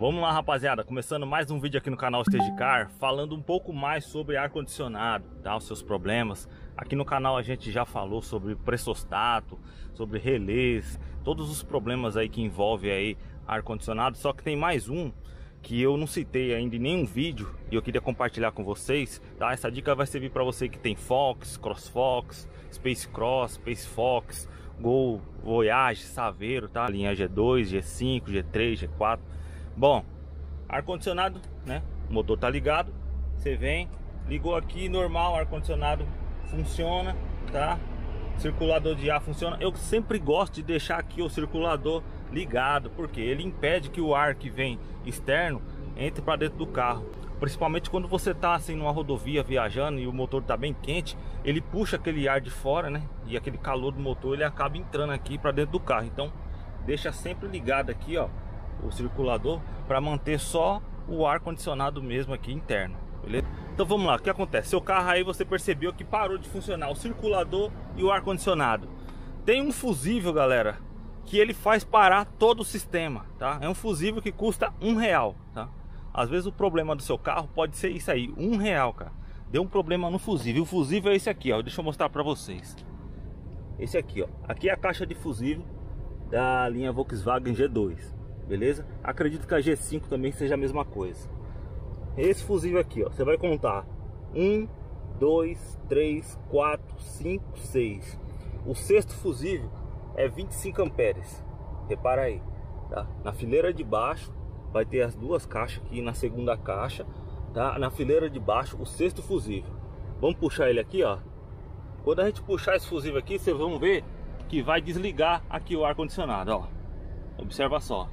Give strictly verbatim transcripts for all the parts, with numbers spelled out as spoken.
Vamos lá, rapaziada, começando mais um vídeo aqui no canal Stagecar, falando um pouco mais sobre ar-condicionado, tá? Os seus problemas. Aqui no canal a gente já falou sobre pressostato, sobre relés, todos os problemas aí que envolve aí ar-condicionado. Só que tem mais um que eu não citei ainda em nenhum vídeo e eu queria compartilhar com vocês, tá? Essa dica vai servir para você que tem Fox, CrossFox, Space Cross, Space Fox, Gol, Voyage, Saveiro, tá? Linha G dois, G cinco, G três, G quatro. Bom, ar-condicionado, né? O motor tá ligado. Você vem, ligou aqui, normal, ar-condicionado funciona, tá? Circulador de ar funciona. Eu sempre gosto de deixar aqui o circulador ligado, porque ele impede que o ar que vem externo entre para dentro do carro. Principalmente quando você tá assim numa rodovia viajando e o motor tá bem quente, ele puxa aquele ar de fora, né? E aquele calor do motor ele acaba entrando aqui para dentro do carro. Então deixa sempre ligado aqui, ó, o circulador, para manter só o ar condicionado mesmo aqui interno, beleza? Então vamos lá, o que acontece? Seu carro aí você percebeu que parou de funcionar o circulador e o ar condicionado. Tem um fusível, galera, que ele faz parar todo o sistema, tá? É um fusível que custa um real, tá? Às vezes o problema do seu carro pode ser isso aí, um real, cara. Deu um problema no fusível. O fusível é esse aqui, ó. Deixa eu mostrar para vocês. Esse aqui, ó. Aqui é a caixa de fusível da linha Volkswagen G dois. Beleza? Acredito que a G cinco também seja a mesma coisa. Esse fusível aqui, ó, você vai contar um, dois, três, quatro, cinco, seis. O sexto fusível é vinte e cinco amperes. Repara aí, tá? Na fileira de baixo vai ter as duas caixas aqui, na segunda caixa, tá? Na fileira de baixo o sexto fusível. Vamos puxar ele aqui, ó. Quando a gente puxar esse fusível aqui, vocês vão ver que vai desligar aqui o ar condicionado, ó. Observa só.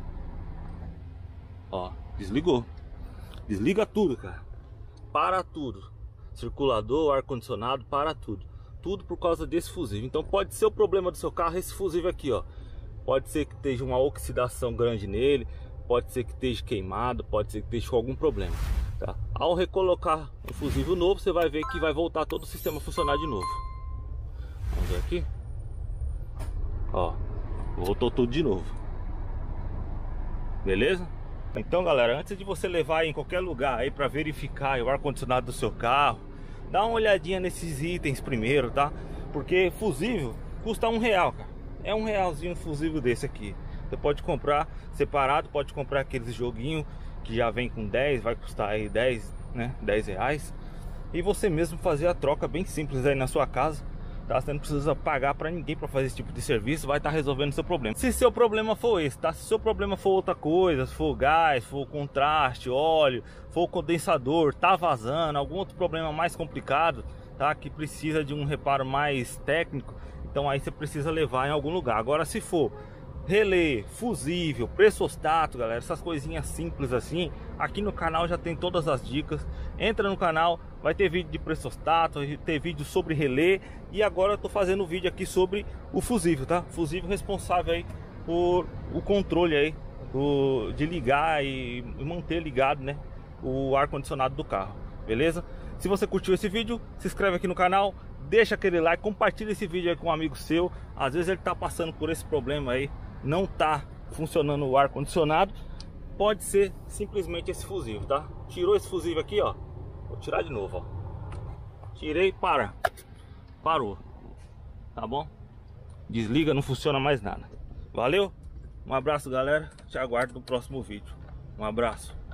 Ó, desligou. Desliga tudo, cara. Para tudo. Circulador, ar-condicionado, para tudo. Tudo por causa desse fusível. Então pode ser o problema do seu carro esse fusível aqui, ó. Pode ser que esteja uma oxidação grande nele. Pode ser que esteja queimado. Pode ser que esteja com algum problema, tá? Ao recolocar um fusível novo, você vai ver que vai voltar todo o sistema a funcionar de novo. Vamos ver aqui. Ó, voltou tudo de novo. Beleza? Então, galera, antes de você levar em qualquer lugar aí para verificar o ar-condicionado do seu carro, dá uma olhadinha nesses itens primeiro, tá? Porque fusível custa um real, cara. É um realzinho um fusível desse aqui. Você pode comprar separado, pode comprar aqueles joguinhos que já vem com dez, vai custar aí dez, né? dez reais. E você mesmo fazer a troca bem simples aí na sua casa, tá? Você não precisa pagar para ninguém para fazer esse tipo de serviço, vai estar resolvendo o seu problema. Se seu problema for esse, tá? Se seu problema for outra coisa, se for gás, for contraste, óleo, for condensador, tá vazando, algum outro problema mais complicado, tá? Que precisa de um reparo mais técnico, então aí você precisa levar em algum lugar. Agora, se for relé, fusível, pressostato, galera, essas coisinhas simples assim, aqui no canal já tem todas as dicas. Entra no canal, vai ter vídeo de pressostato, vai ter vídeo sobre relé. E agora eu tô fazendo um vídeo aqui sobre o fusível, tá? Fusível responsável aí por o controle aí o, de ligar e manter ligado, né, o ar-condicionado do carro, beleza? Se você curtiu esse vídeo, se inscreve aqui no canal, deixa aquele like, compartilha esse vídeo aí com um amigo seu. Às vezes ele tá passando por esse problema aí, não tá funcionando o ar condicionado, pode ser simplesmente esse fusível, tá? Tirou esse fusível aqui, ó, vou tirar de novo, ó. Tirei, para, parou, tá bom? Desliga, não funciona mais nada. Valeu, um abraço, galera, te aguardo no próximo vídeo. Um abraço.